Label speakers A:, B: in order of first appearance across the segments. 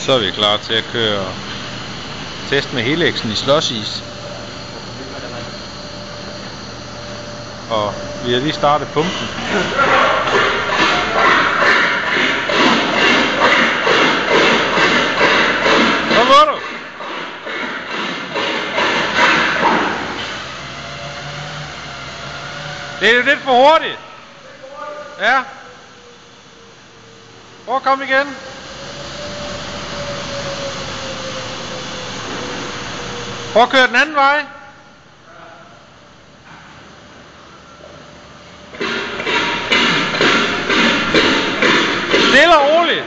A: Så er vi klar til at køre test med Helixen i slush-ice. Og vi har lige startet pumpen. Hvad må du? Det er jo lidt for hurtigt. Ja. Prøv at komme igen. Prøv at køre den anden vej. Stille og roligt.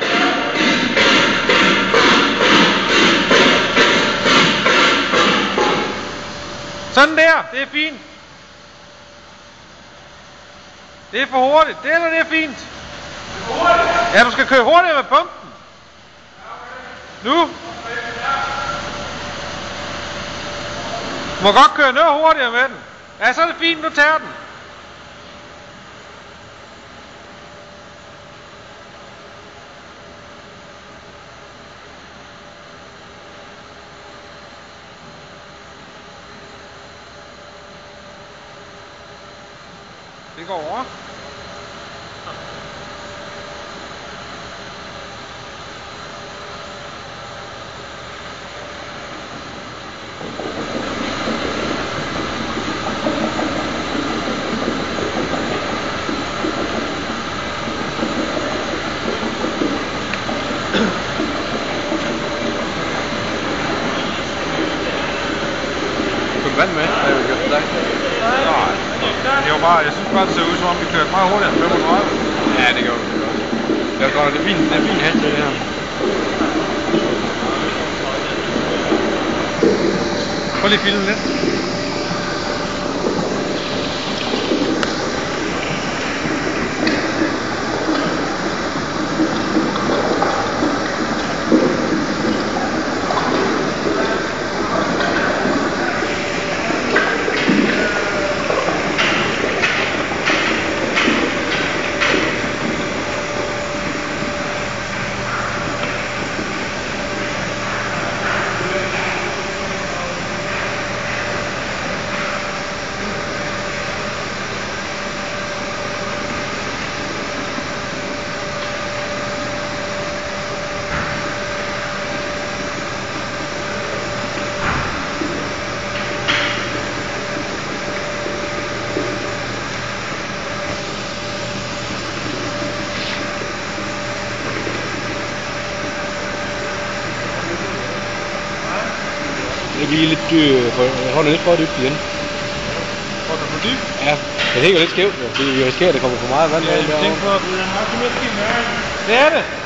A: Sådan der, det er fint. Det er for hurtigt. Det er fint. Ja, du skal køre hurtigere med pumpen. Nu. Du må godt køre noget hurtigere med den. Ja, så er det fint, nu tager den. Det går over.
B: Vand med, har jeg gjort det dig?
A: Nej, det var bare, jeg synes bare, det ser ud som om vi kørte meget hurtigere end 35.
B: Ja, det gjorde det godt. Det er godt, det er fint hastighed det her.
A: Prøv lige at filme lidt.
B: Det bliver lidt jeg holder lidt for dybt igen.
A: Hvor er det for dybt?
B: Ja, det hænger lidt skævt, fordi vi risikerer, at der kommer for meget vand.
A: Ja, jeg tænker på, at det er det.